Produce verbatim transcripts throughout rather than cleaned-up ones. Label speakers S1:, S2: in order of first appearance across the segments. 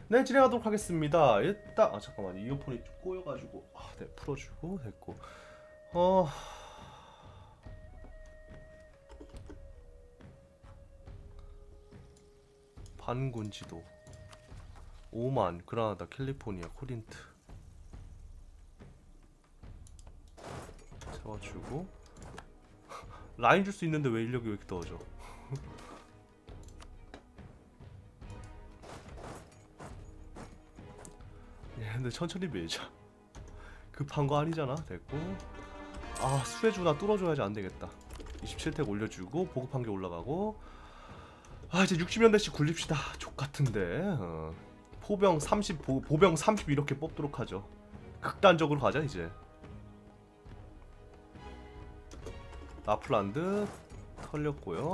S1: 네, 진행하도록 하겠습니다. 일단 아 잠깐만, 이어폰이 좀 꼬여가지고 아, 네, 풀어주고 됐고. 어 반군지도 오만, 그라나다, 캘리포니아, 코린트 세워주고. 라인 줄 수 있는데 왜 인력이 왜 이렇게 떨어져? 예, 근데 천천히 밀자. 급한 거 아니잖아. 됐고. 아, 수혜주나 뚫어줘야지. 안 되겠다. 이십칠 택 올려주고 보급 한 개 올라가고. 아, 이제 육십 년대씩 굴립시다. 족같은데. 어. 포병 삼십, 보, 보병 삼십 이렇게 뽑도록 하죠. 극단적으로 가자 이제. 라플란드 털렸고요.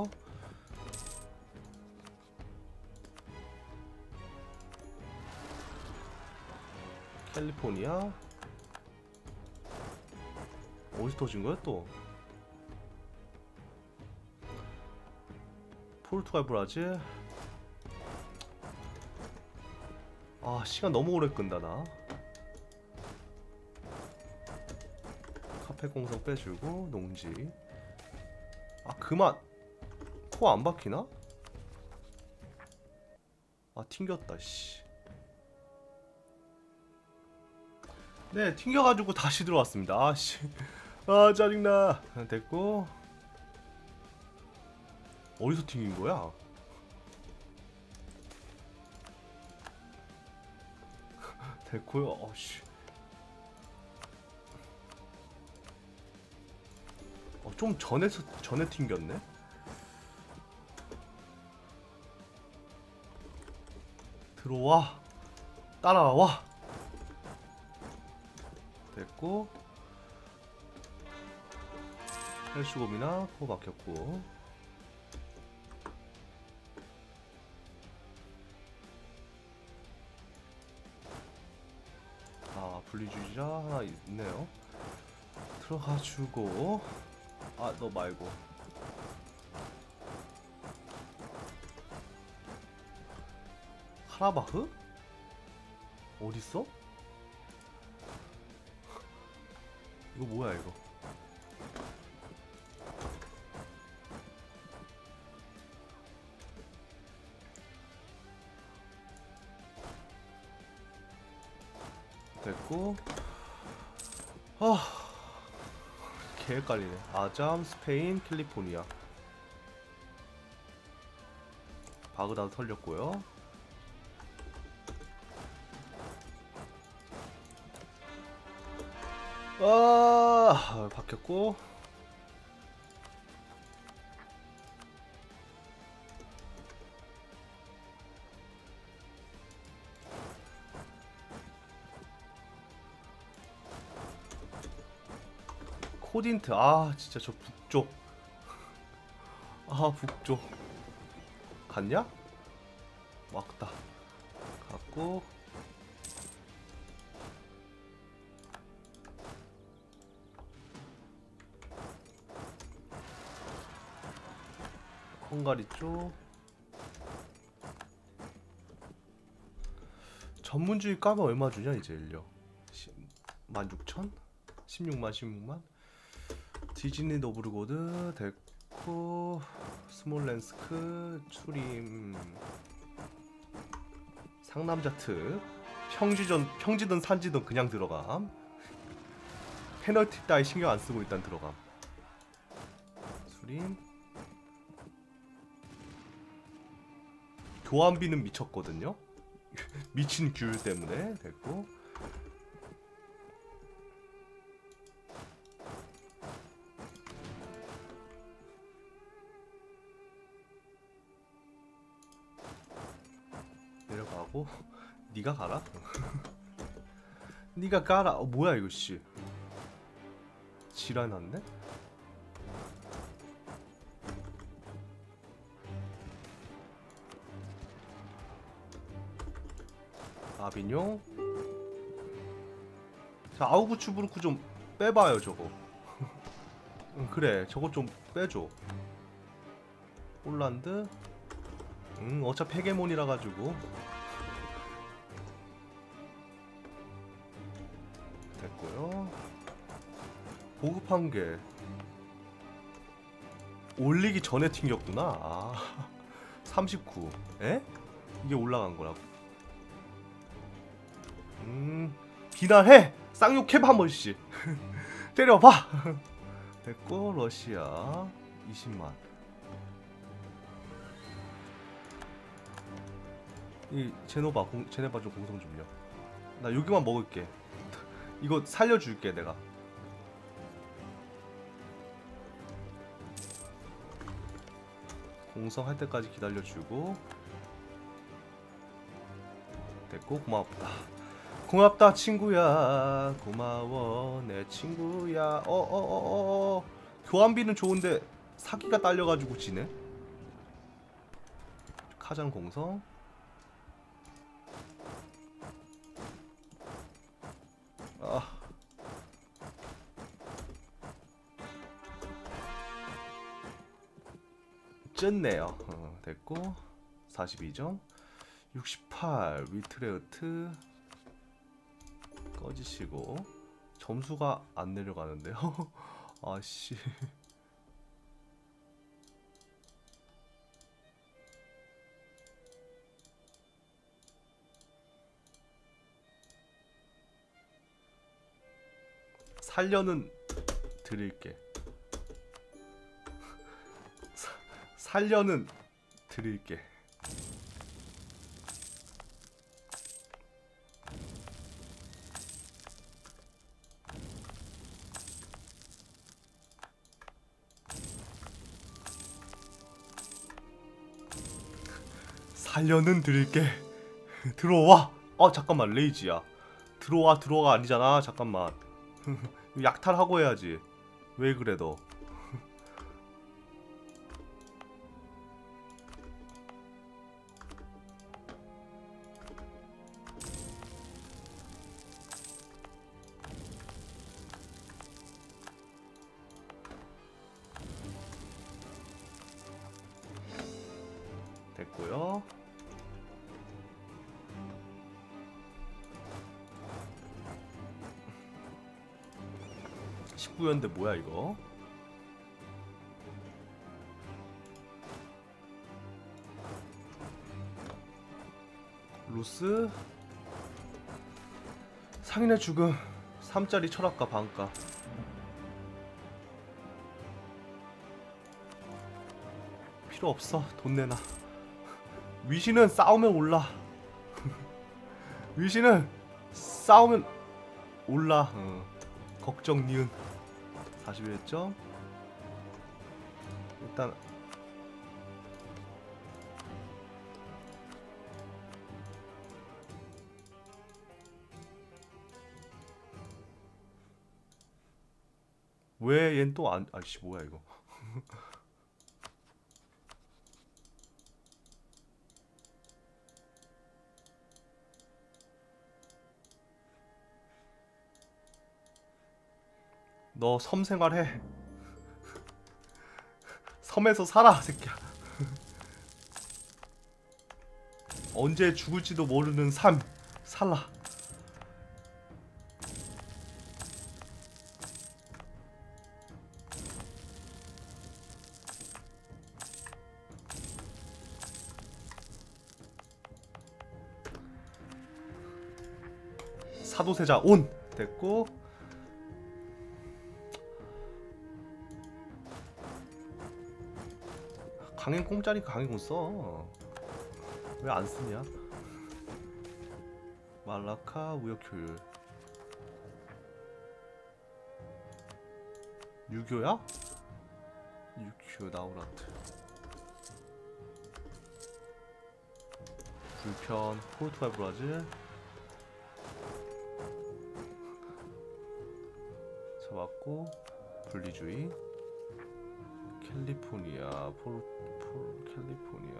S1: 캘리포니아. 어디서 터진 거야 또? 포르투갈, 브라질. 아, 시간 너무 오래 끈다 나. 카페 공성 빼주고 농지. 아, 그만. 코 안 박히나? 아, 튕겼다 씨. 네, 튕겨가지고 다시 들어왔습니다. 아씨. 아, 짜증나. 됐고. 어디서 튕긴 거야? 됐고요. 어씨. 어, 좀 전에서 전에 튕겼네. 들어와. 따라와. 됐고. 헬수검이나 코 막혔고. 아, 분리주의자 하나 있네요. 들어가주고. 아, 너 말고. 카라바흐? 어딨어? 이거 뭐야 이거? 됐고. 아, 개 헷갈리네. 아잠, 스페인, 캘리포니아. 바그다드 털렸고요. 아, 박혔고. 코딘트. 아, 진짜 저 북쪽. 아, 북쪽. 갔냐? 왔다. 갔고. 헝가리 쪽. 전문주의 까면 얼마 주냐 이제 인력? 만 육천? 십육만, 십육만? 디즈니 노브르고드 됐고. 스몰렌스크, 추림, 상남자 특. 평지전, 평지든 산지든 그냥 들어감. 페널티 따위 신경 안 쓰고 일단 들어감. 수림. 교환비는 미쳤거든요. 미친 귤 때문에. 됐고. 내려가고. 니가 가라. 니가 가라. 어, 뭐야 이거 씨. 지랄 났네. 아비뇽. 자, 아우구츠부르크 좀 빼봐요 저거. 응, 그래 저거 좀 빼줘. 폴란드. 응, 어차피 헤게몬이라 가지고. 보급한 게 올리기 전에 튕겼구나. 아, 삼십구. 에? 이게 올라간 거라고. 음, 비난해. 쌍욕해 한 번씩. 때려봐. 됐고 러시아 이십만. 이 제노바 공, 제네바 좀 공성 좀요. 나 여기만 먹을게. 이거 살려줄게 내가. 공성할 때까지 기다려주고. 됐고 고맙다. 고맙다 친구야. 고마워 내 친구야. 어어어어 교환비는 좋은데 사기가 딸려가지고 지네. 카잔 공성. 아 쪘네요. 어, 됐고 사십이 점. 육십팔 위트레우트 꺼지시고. 점수가 안 내려가는데요. 아씨. 살려는 드릴게. 사, 살려는 드릴게. 살려는 드릴게. 들어와. 어 잠깐만 레이지야. 들어와 들어와 아니잖아. 잠깐만. 약탈하고 해야지. 왜 그래 너. 됐고요. 십구 연대 뭐야 이거? 루스 상인의 죽음. 삼짜리 철학가 반가. 필요 없어. 돈 내놔. 위신은 싸우면 올라. 위신은 싸우면 올라. 어. 걱정 니은. 사십일 점. 일단 왜 얜 또 안 아이씨 뭐야 이거. 너 섬 생활해. 섬에서 살아 새끼야. 언제 죽을지도 모르는 삶 살라. 사도세자 온 됐고. 강행 공짜니까 강행공 써. 왜 안 쓰냐? 말라카 무역 효율. 유교야? 유교 나우라트. 불편 포르투갈 브라질. 잡았고 분리주의. 캘리포니아 포르 포르 캘리포니아.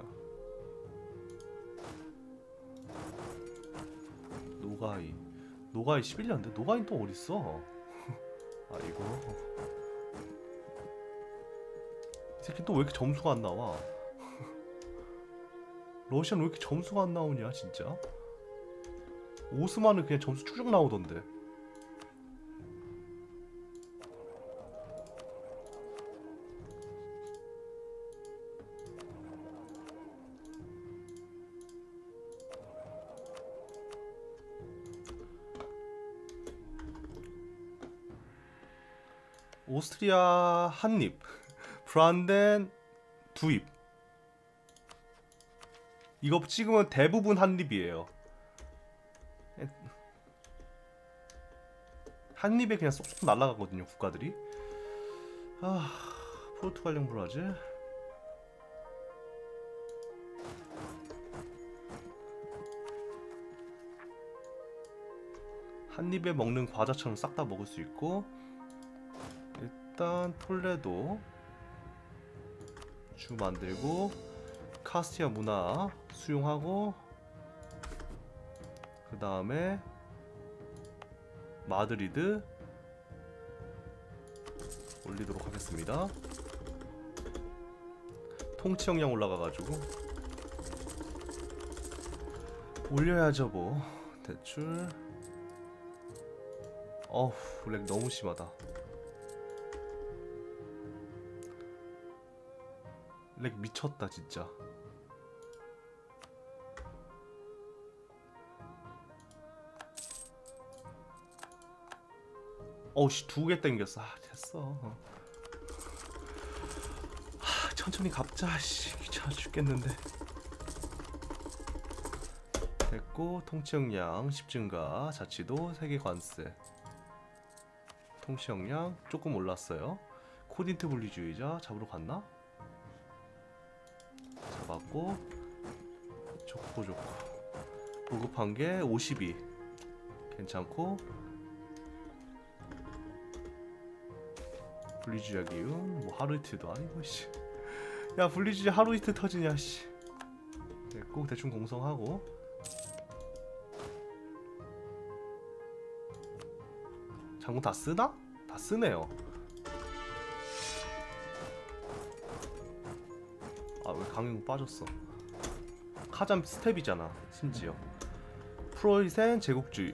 S1: 노가이. 노가이 십일 년인데 노가이 또 어딨어? 아 이거 이 새끼 또 왜 이렇게 점수가 안 나와? 러시아는 왜 이렇게 점수가 안 나오냐 진짜? 오스만은 그냥 점수 쭉쭉 나오던데. 오스트리아 한입, 브란덴 두입. 이거 찍으면 대부분 한입이에요. 한입에 그냥 쏙쏙 날아가거든요, 국가들이. 아, 포르투갈령 브라질. 한입에 먹는 과자처럼 싹 다 먹을 수 있고. 일단 톨레도 주 만들고 카스티아 문화 수용하고, 그 다음에 마드리드 올리도록 하겠습니다. 통치 역량 올라가가지고 올려야죠 뭐. 대출. 어후, 렉 너무 심하다. 렉 미쳤다 진짜. 어우씨, 두 개 땡겼어. 아, 됐어. 어. 하, 천천히 갚자. 씨, 귀찮아 죽겠는데. 됐고, 통치 역량 십 증가, 자치도 세 개 관세. 통치 역량 조금 올랐어요. 코딘트 분리주의자 잡으러 갔나? 잡았고, 좋고 좋고. 보급한 게 오십이. 괜찮고. 분리주의 기운, 뭐 하루 이틀도 아니고 씨. 야, 분리주의 하루 이틀 터지냐 씨. 됐고, 대충 공성하고. 장군 다 쓰나? 다 쓰네요. 아, 왜 강행 빠졌어? 카잠 스텝이잖아 심지어. 프로이센 제국주의.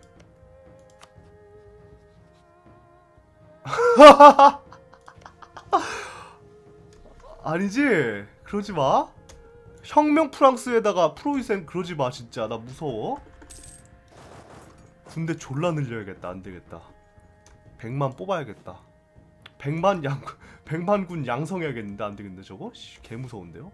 S1: 아니지? 그러지마. 혁명 프랑스에다가 프로이센 그러지마 진짜. 나 무서워. 군대 졸라 늘려야겠다. 안되겠다. 백만 뽑아야겠다. 백만 양 백만 군 양성해야겠는데. 안되겠는데 저거? 씨, 개 무서운데요?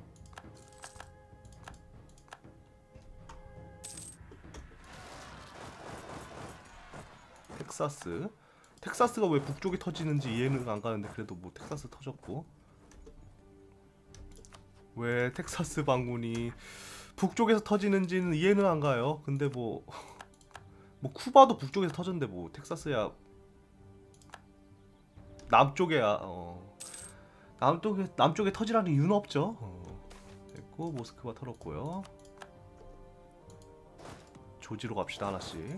S1: 텍사스. 텍사스가 왜 북쪽에 터지는지 이해는 안 가는데 그래도 뭐 텍사스 터졌고. 왜 텍사스 반군이 북쪽에서 터지는지는 이해는 안 가요. 근데 뭐 뭐 쿠바도 북쪽에서 터졌는데 뭐 텍사스야 남쪽에야 어 남쪽에 남쪽에 터지라는 이유는 없죠. 어. 됐고, 모스크바 털었고요. 조지로 갑시다 하나씩.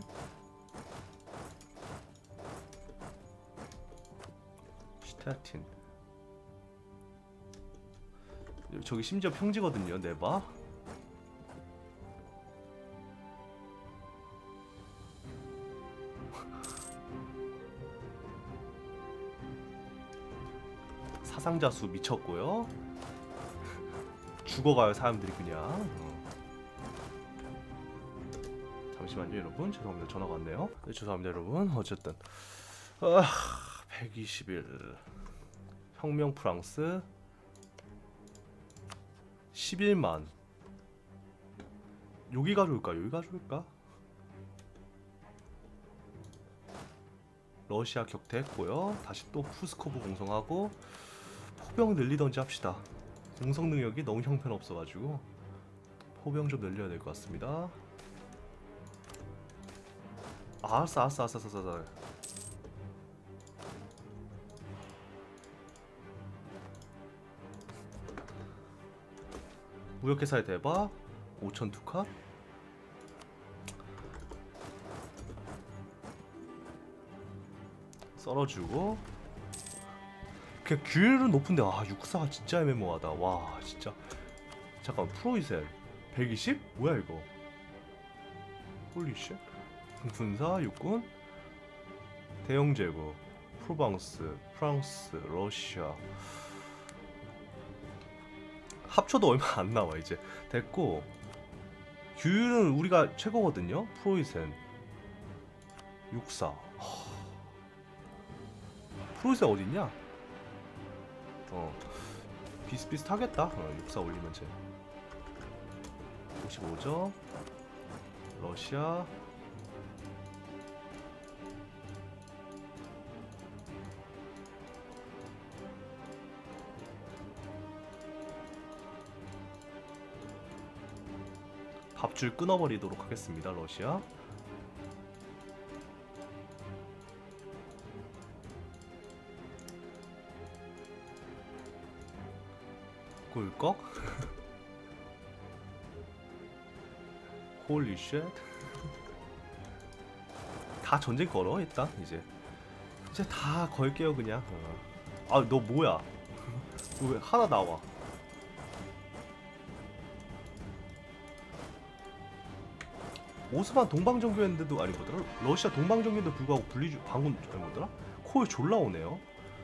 S1: 시타틴. 저기 심지어 평지거든요. 네바. 사상자 수 미쳤고요. 죽어가요 사람들이 그냥. 어. 잠시만요 여러분. 죄송합니다. 전화가 왔네요. 네, 죄송합니다 여러분. 어쨌든 아, 백이십 일 혁명 프랑스 십일만. 여기 가져올까? 여기 가져올까? 러시아 격퇴했고요. 다시 또 푸스코브 공성하고 포병 늘리던지 합시다. 공성 능력이 너무 형편없어가지고 포병 좀 늘려야 될 것 같습니다. 아, 알았어 알았어 알았어 알았어 알았어. 무역회사의 대박 오천 두 칸. 썰어주고. 그냥 규율은 높은데 아 육사가 진짜 애매모하다. 와 진짜. 잠깐, 프로이센 백이십? 뭐야 이거. 홀리쉣. 군사 육군 대영 제국 프로방스 프랑스 러시아 합쳐도 얼마 안 나와 이제. 됐고, 규율은 우리가 최고거든요. 프로이센 육사. 프로이센 어딨냐? 어 비슷비슷하겠다. 어, 육사 올리면 돼. 오십오 점 러시아 밥줄 끊어버리도록 하겠습니다. 러시아 꿀꺽 홀리 쉣. 다 전쟁 걸어 일단. 이제 이제 다 걸게요 그냥. 어. 아 너 뭐야? 왜 하나 나와? 오스만 동방정교했는데도 아니 뭐더라? 러시아 동방정교인데도 불구하고 분리주 방금 아니 뭐더라? 코에 졸라 오네요.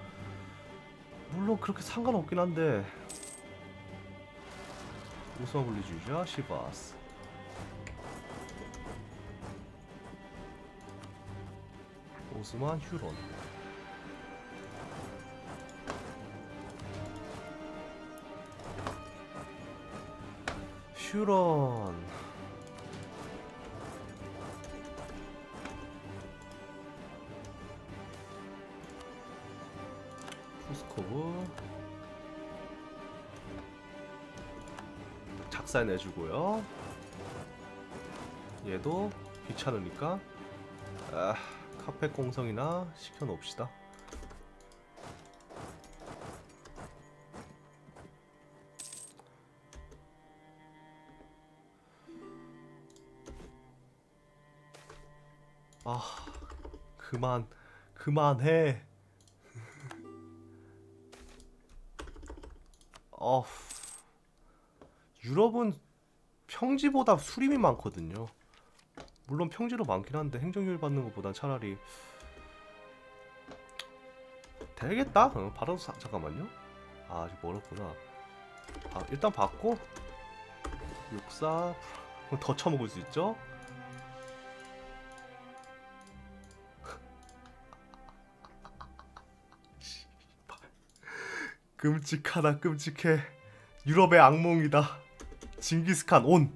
S1: 물론 그렇게 상관없긴 한데. 오스만 분리주의자 시바스. 오스만 휴론. 휴런. 푸스코브 작살 내주고요. 얘도 귀찮으니까 아, 카페 공성이나 시켜놓읍시다. 아 그만 그만해. 어 유럽은 평지보다 수림이 많거든요. 물론 평지로 많긴 한데 행정률 받는 것보단 차라리 되겠다. 어, 바로 사, 잠깐만요. 아 아직 멀었구나. 아 일단 받고 육사 더 쳐먹을 수 있죠. 끔찍하다 끔찍해. 유럽의 악몽이다. 징기스칸 온.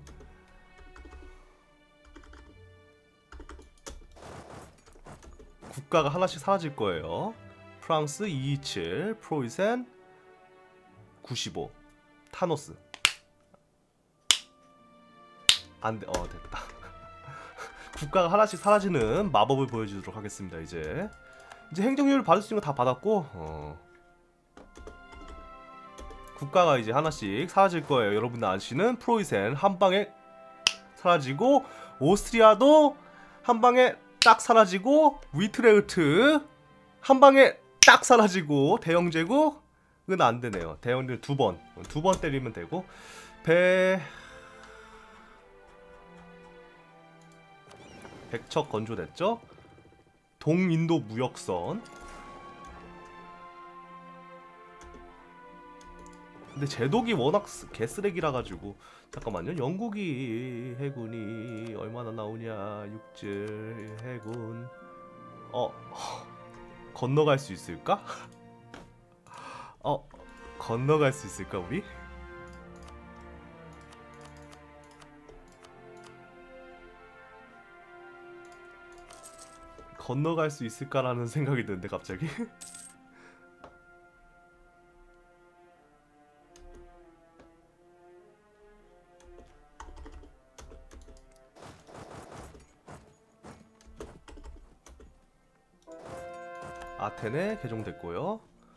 S1: 국가가 하나씩 사라질 거예요. 프랑스 이이칠, 프로이센 구십오, 타노스. 안돼. 어 됐다. 국가가 하나씩 사라지는 마법을 보여주도록 하겠습니다. 이제 이제 행정률 받을 수 있는 거 다 받았고 어. 국가가 이제 하나씩 사라질 거예요. 여러분들 아시는 프로이센 한 방에 사라지고, 오스트리아도 한 방에 딱 사라지고, 위트레흐트 한 방에 딱 사라지고, 대영 제국은 안 되네요. 대영을 두 번, 두 번 때리면 되고, 배 백척 건조됐죠? 동인도 무역선. 근데 제독이 워낙 개쓰레기라 가지고 잠깐만요. 영국이 해군이 얼마나 나오냐. 육질 해군 어, 어 건너갈 수 있을까? 어 건너갈 수 있을까 우리? 건너갈 수 있을까라는 생각이 드는데 갑자기. 아테네 개종됐고요.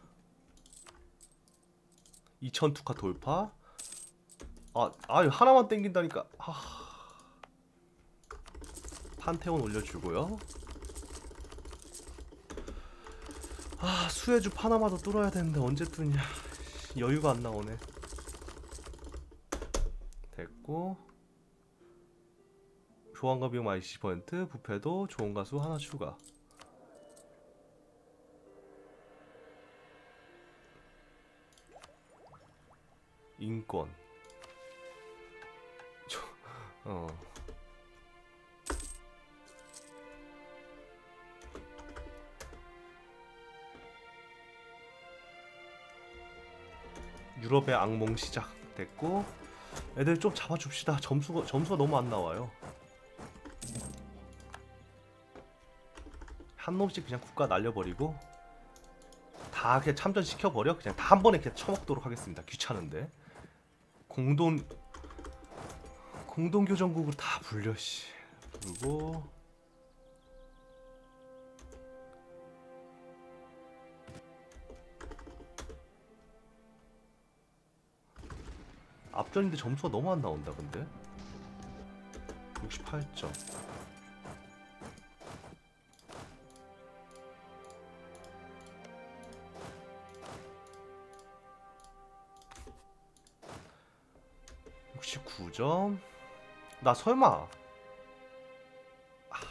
S1: 이천 투카 돌파. 아, 아 하나만 땡긴다니까. 아. 판테온 올려주고요. 아 수에주 파나마도 뚫어야 되는데 언제 뚫냐. 여유가 안 나오네. 됐고, 조항가 비용 마이너스 이십 퍼센트, 부패도 좋은 가수 하나 추가. 인권. 저, 어. 유럽의 악몽 시작됐고, 애들 좀 잡아줍시다. 점수가 점수가 너무 안 나와요. 한 놈씩 그냥 국가 날려버리고 다 그냥 참전시켜버려. 그냥 다 한 번에 그냥 쳐먹도록 하겠습니다. 귀찮은데. 공동 공동교정국으로 다 불려 씨. 그리고 앞전인데 점수가 너무 안 나온다. 근데 육십팔 점. 육십구 점. 나 설마 아...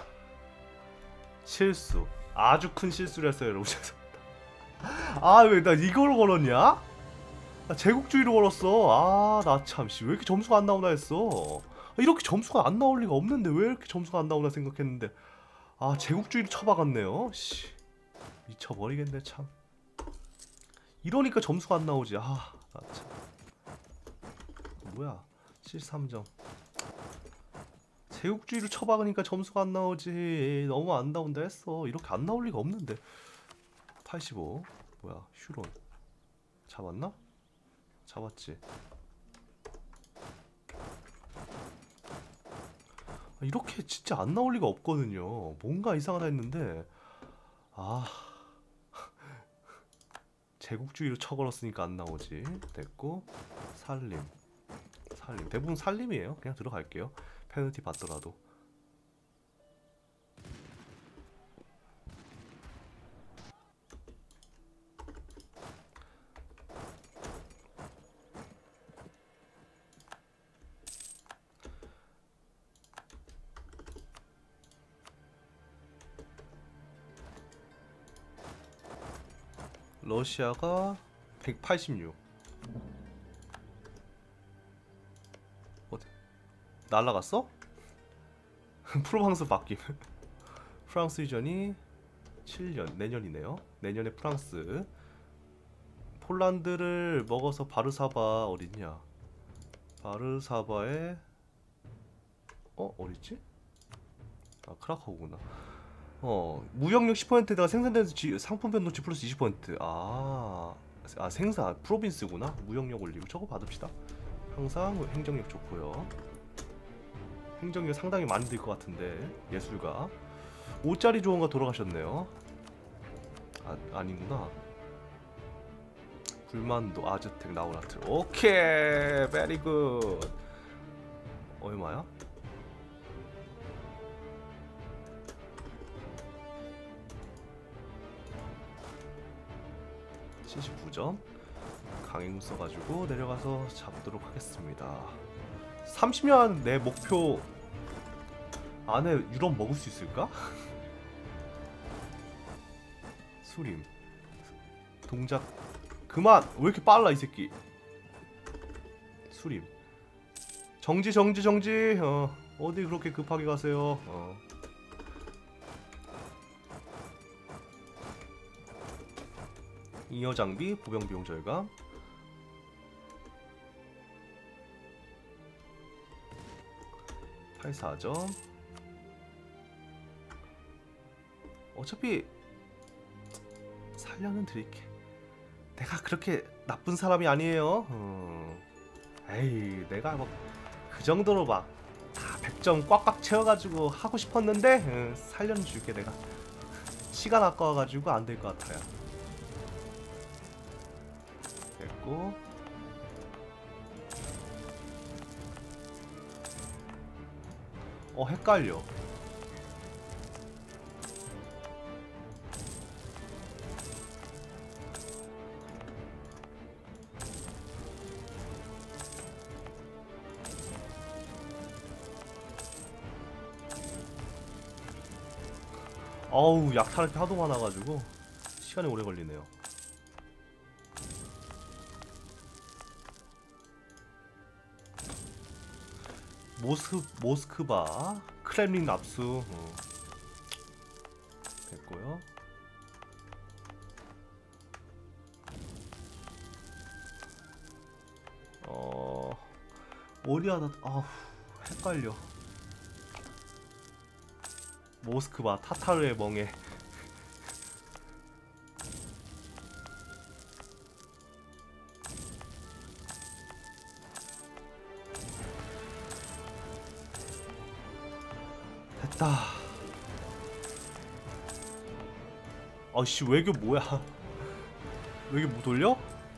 S1: 실수. 아주 큰 실수를 했어요 여러분. 아 왜 나 이걸 걸었냐? 나 제국주의로 걸었어. 아 나 참 씨 왜 이렇게 점수가 안 나오나 했어. 이렇게 점수가 안 나올 리가 없는데 왜 이렇게 점수가 안 나오나 생각했는데, 아 제국주의로 쳐박았네요. 씨 미쳐버리겠네 참. 이러니까 점수가 안 나오지. 아 나 참. 뭐야 칠십삼 점. 제국주의로 쳐박으니까 점수가 안 나오지. 너무 안 나온다 했어. 이렇게 안 나올 리가 없는데. 팔십오. 뭐야 휴론 잡았나? 잡았지. 이렇게 진짜 안 나올 리가 없거든요. 뭔가 이상하다 했는데, 아 제국주의로 쳐걸었으니까 안 나오지. 됐고 살림. 살림 대부분 살림이에요. 그냥 들어갈게요. 페널티 받더라도. 러시아가 백팔십육. 어디 날라갔어? 프로방스 바뀜. 프랑스 유전이 칠 년 내년이네요. 내년에 프랑스. 폴란드를 먹어서 바르사바 어딨냐? 바르사바에 어 어딨지? 아 크라카우구나. 어 무역력 십 퍼센트에다가 생산되는 지, 상품 변동치 플러스 이십 퍼센트. 아, 아 생산 프로빈스구나. 무역력 올리고 저거 받읍시다. 항상 행정력 좋고요. 행정력 상당히 많이 들 것 같은데. 예술가 오 짜리 조언가 돌아가셨네요. 아 아니구나. 불만도 아즈텍 나우라트. 오케이 베리 굿. 얼마야? 칠십구 점. 강행 써가지고 내려가서 잡도록 하겠습니다. 삼십 년 내 목표 안에 유럽 먹을 수 있을까? 수림 동작 그만. 왜 이렇게 빨라 이 새끼. 수림 정지 정지 정지. 어 어디 그렇게 급하게 가세요. 어 잉여 장비 보병 비용 절감. 팔십사 점. 어차피 살려는 드릴게. 내가 그렇게 나쁜 사람이 아니에요. 어. 에이 내가 뭐 그 정도로 막 다 백 점 꽉꽉 채워가지고 하고 싶었는데 어, 살려는 줄게. 내가 시간 아까워가지고 안 될 것 같아요. 됐고 어 헷갈려. 어우 약탈할 게 하도 많아가지고 시간이 오래 걸리네요. 모스, 모스크바 크렘린 압수. 어. 됐고요. 어디 하나 아우 헷갈려. 모스크바 타타르의 멍에. 됐다. 아씨 외교 뭐야? 외교 뭐 돌려?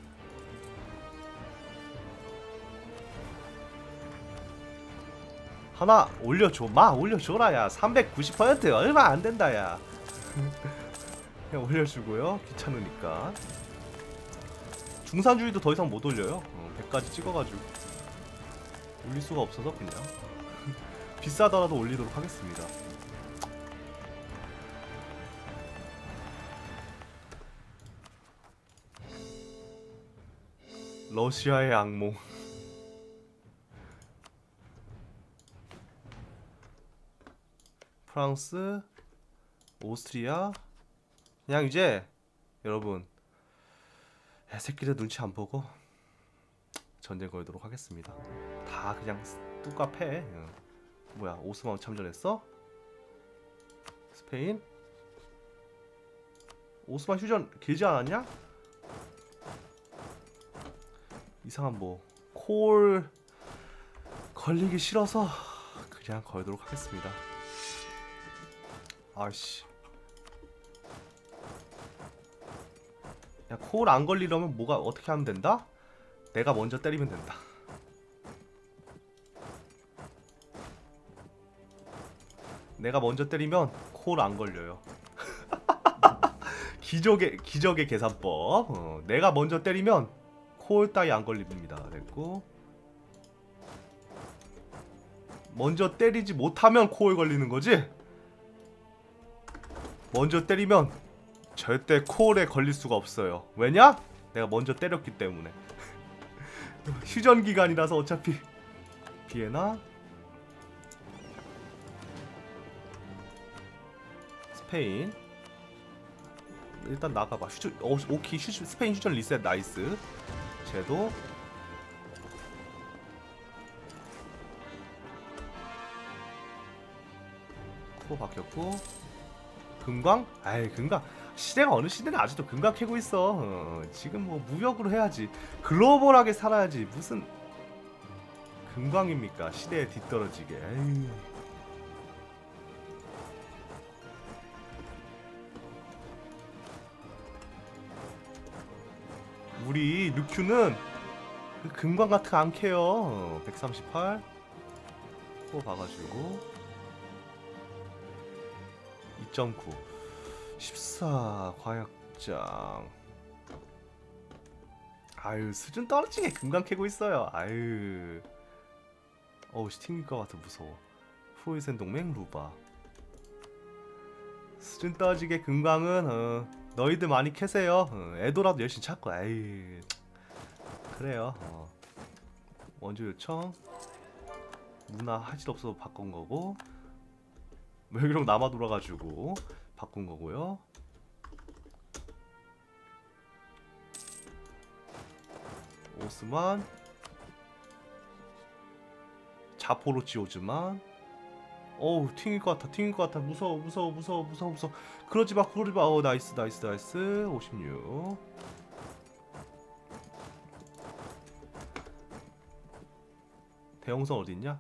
S1: 하나 올려줘. 마 올려줘라 야. 삼백구십 퍼센트 얼마 안된다 야. 그냥 올려주고요. 귀찮으니까. 중산주의도 더 이상 못 올려요. 어, 백까지 찍어가지고 올릴 수가 없어서 그냥 비싸더라도 올리도록 하겠습니다. 러시아의 악몽. 프랑스, 오스트리아. 그냥 이제 여러분 새끼들 눈치 안 보고 전쟁 걸도록 하겠습니다. 다 그냥 뚜까 패. 응. 뭐야 오스만 참전했어? 스페인? 오스만 휴전 길지 않았냐? 이상한 뭐 콜 걸리기 싫어서 그냥 걸도록 하겠습니다. 아씨 야 콜 안 걸리려면 뭐가 어떻게 하면 된다? 내가 먼저 때리면 된다. 내가 먼저 때리면 콜 안 걸려요. 기적의 기적의 계산법. 어, 내가 먼저 때리면 콜 따위 안 걸립니다. 됐고 먼저 때리지 못하면 콜 걸리는 거지. 먼저 때리면 절대 콜에 걸릴 수가 없어요. 왜냐? 내가 먼저 때렸기 때문에. 휴전 기간이라서 어차피. 비에나 스페인 일단 나가봐. 휴전 어, 오케이 휴, 스페인 휴전 리셋 나이스. 쟤도 코 바뀌었고 금광? 아이 금광 시대가 어느 시대는 아직도 금광 캐고 있어. 어, 지금 뭐 무역으로 해야지. 글로벌하게 살아야지. 무슨 금광입니까? 시대에 뒤떨어지게. 에이. 우리 류큐는 그 금광 같은 거 안 캐요. 어, 백삼십팔 코 봐가지고 이 점 구 십사 과약장. 아유 수준 떨어지게 금강 캐고 있어요. 아유 어우 튕길 것 같아 무서워. 프로이센 동맹 루바. 수준 떨어지게 금강은 어, 너희들 많이 캐세요. 어, 애도라도 열심히 찾고. 아유 그래요. 어. 원조 요청 문화 하질 없어서 바꾼 거고 외교력 남아 돌아가지고 바꾼 거고요. 오스만 자포로치오즈만. 어우 튕길 것 같아 튕길 것 같아. 무서워 무서워 무서워 무서워 무서워. 그러지마 그러지마. 어 나이스 나이스 나이스. 오십육 대형선 어딨냐?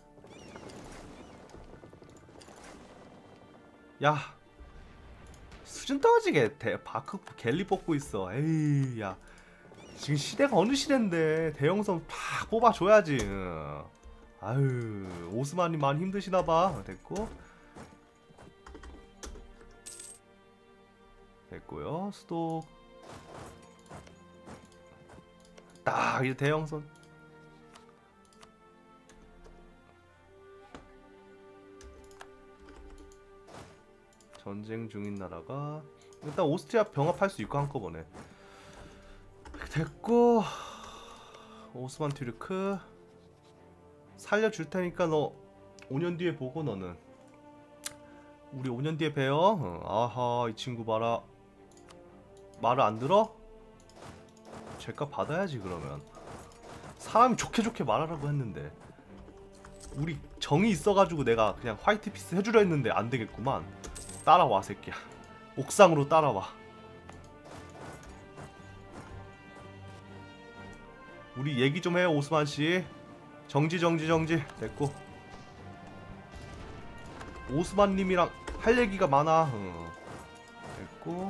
S1: 야 수준 떨어지게 대, 바크 갤리 뽑고 있어. 에이 야 지금 시대가 어느 시대인데 대형선 팍 뽑아줘야지. 아유 오스만님 많이 힘드시나봐. 됐고 됐고요. 수도 딱 이제 대형선. 전쟁 중인 나라가 일단 오스트리아 병합할 수 있고 한꺼번에 됐고 오스만 튀르크 살려줄 테니까 너 오 년 뒤에 보고 너는 우리 오 년 뒤에 봬요. 어, 아하 이 친구 봐라. 말을 안 들어? 죄값 받아야지 그러면. 사람이 좋게 좋게 말하라고 했는데 우리 정이 있어가지고 내가 그냥 화이트 피스 해주려 했는데 안 되겠구만. 따라와 새끼야. 옥상으로 따라와. 우리 얘기 좀 해요 오스만 씨. 정지 정지 정지. 됐고. 오스만 님이랑 할 얘기가 많아. 어. 됐고.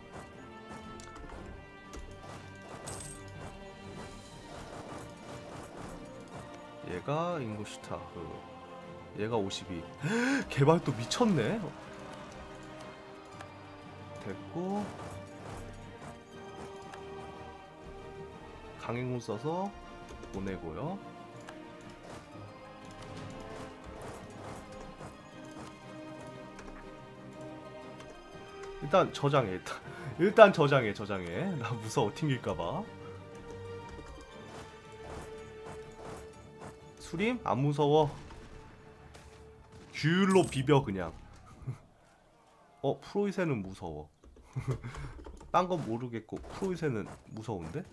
S1: 얘가 잉고슈타. 어. 얘가 오십이. 개발 또 미쳤네. 됐고. 강행군 써서 보내고요. 일단 저장해. 일단, 일단 저장해 저장해. 나 무서워 튕길까봐. 수림? 안 무서워. 귤로 비벼 그냥. 어 프로이센은 무서워. 딴 건 모르겠고 프로이센은 무서운데?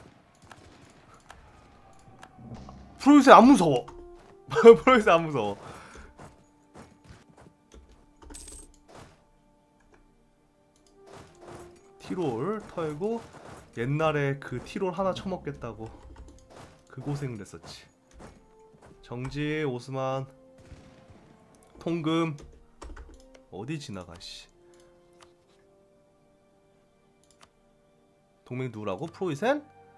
S1: 프로이센 안 무서워. 프로이센 안 무서워. 티롤 털고 옛날에 그 티롤 하나 처먹겠다고 그 고생을 했었지. 정지 오스만. 통금. 어디 지나가 씨. 동맹 누구라고? 프로이센?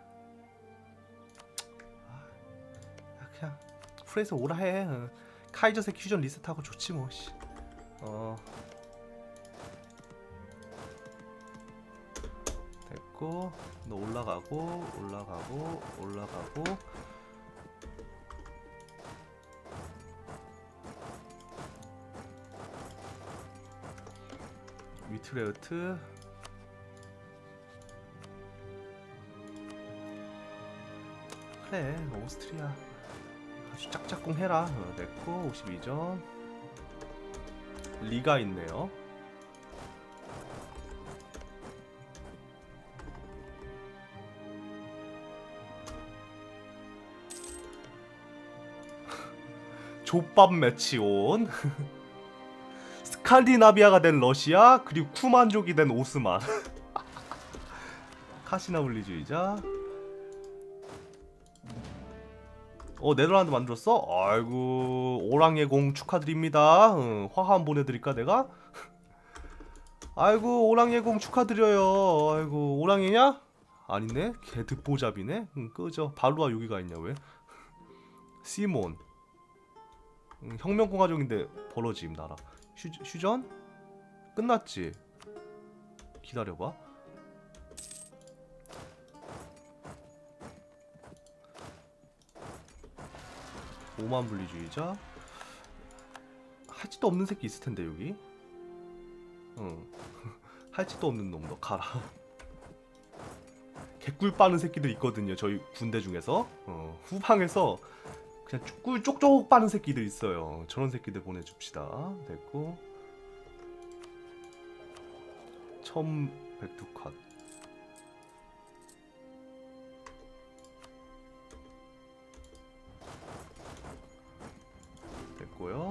S1: 그냥 프레이서 오라 해. 어. 카이저 새끼 퓨전 리셋하고 좋지 뭐 씨. 어. 됐고. 너 올라가고 올라가고 올라가고. 위트레우트. 그래 오스트리아 아주 짝짝꿍 해라. 어, 됐고. 오십이 점. 리가 있네요. 족밥 매치 온. 스칸디나비아가 된 러시아 그리고 쿠만족이 된 오스만. 카시나블리주의자. 어 네덜란드 만들었어? 아이고 오랑예공 축하드립니다. 응, 화환 한번 보내드릴까 내가? 아이고 오랑예공 축하드려요. 아이고 오랑예냐? 아니네 개 듣보잡이네. 응, 끄죠. 발루아 여기가 있냐 왜? 시몬. 응, 혁명공화국인데 벌어짐 나라. 휴, 휴전? 끝났지? 기다려봐. 오만 분리주의자. 할지도 없는 새끼 있을텐데 여기. 응. 할지도 없는 놈 너 가라. 개꿀 빠는 새끼들 있거든요 저희 군대 중에서. 어, 후방에서 그냥 꿀 쪽쪽 빠는 새끼들 있어요. 저런 새끼들 보내줍시다. 됐고. 천백 두칸. 됐고요.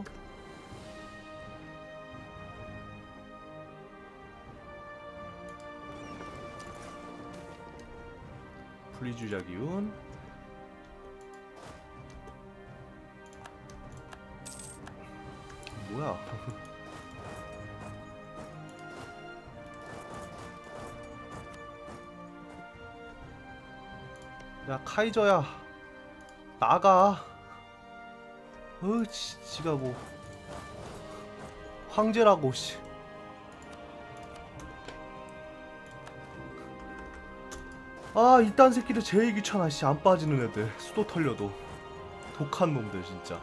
S1: 분리주의자 기운. 뭐야? 야 카이저야 나가. 어 지, 지가 뭐 황제라고 씨. 아 이딴 새끼들 제일 귀찮아 씨. 안 빠지는 애들 수도 털려도 독한 놈들 진짜.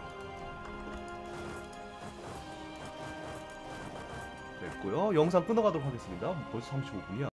S1: 됐고요. 영상 끊어가도록 하겠습니다. 벌써 삼십오 분이야